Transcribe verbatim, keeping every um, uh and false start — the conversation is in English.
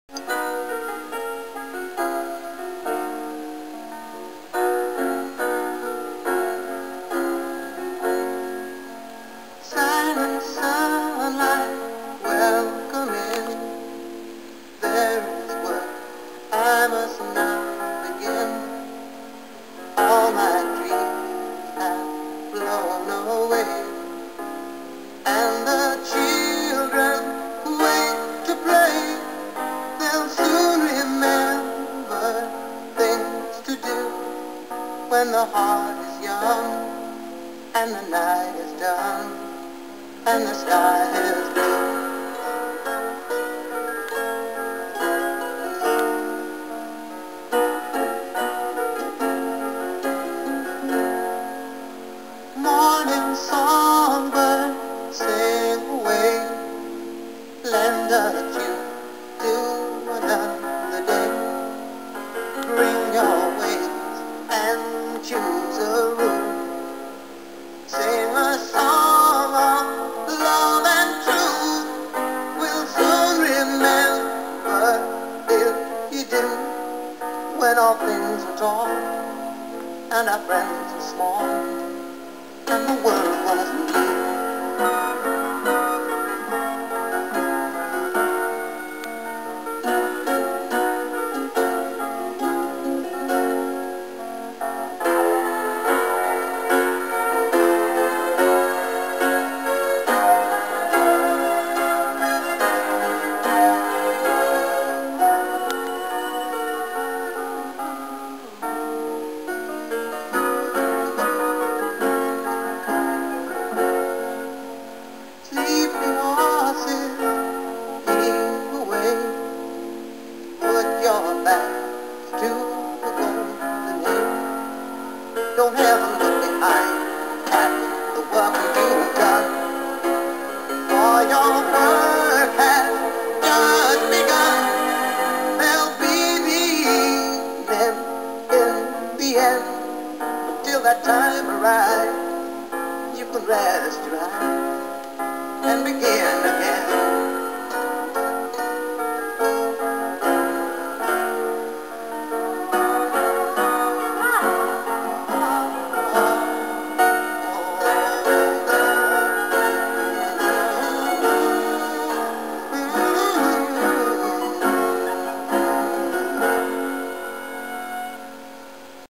Silent sunlight, welcome in. There is work I must now begin. All my dreams have blown away, and the children who wait to play, they'll soon remember things to do when the heart is young and the night is done and the sky is blue. Morning songbird, sing away, lend a tune to another day. Bring your wings and choose a room. Sing a song of love and truth. We'll soon remember if you do, when all things are tall and our friends are small and the world wasn't blue. Sleeping horses, lead the way. Put your back to the golden age. Don't ever look behind at the work you've done, for your work has just begun. There'll be the end in the end. Till that time arrives, you can rest your eyes and begin